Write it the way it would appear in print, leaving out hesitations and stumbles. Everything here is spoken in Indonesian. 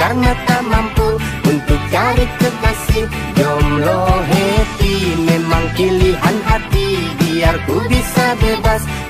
karena tak mampu untuk cari kekasih. Jomblo happy memang pilihan hati, biar ku bisa bebas